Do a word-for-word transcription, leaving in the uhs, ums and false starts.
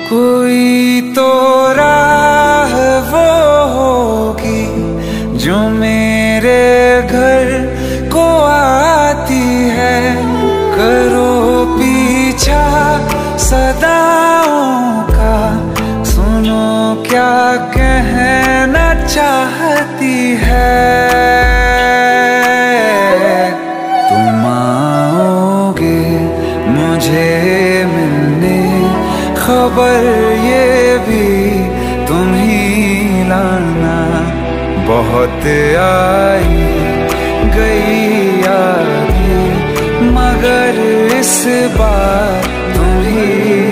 कोई तो राह वो होगी जो मेरे घर को आती है। करो पीछा सदाओं का, सुनो क्या कहना चाहती है। तुम आओगे मुझे मिलने, खबर ये भी तुम ही लाना। बहुत आई गई यादें, मगर इस बार तुम ही